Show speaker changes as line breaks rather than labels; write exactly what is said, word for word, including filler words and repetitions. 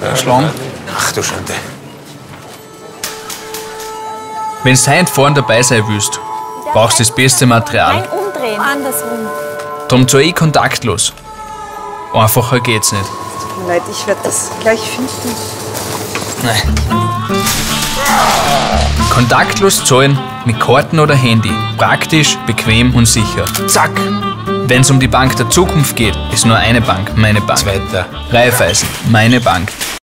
Schlagen.
Ach du Schande.
Wenn du heute vorne dabei sein willst, brauchst du das beste Material.
Nein, umdrehen. Andersrum.
Darum zahle ich kontaktlos. Einfacher geht's nicht.
Tut mir leid, ich werde das gleich finden.
Nein. Kontaktlos zahlen mit Karten oder Handy. Praktisch, bequem und sicher. Zack! Wenn es um die Bank der Zukunft geht, ist nur eine Bank meine Bank.
Zweiter.
Raiffeisen, meine Bank.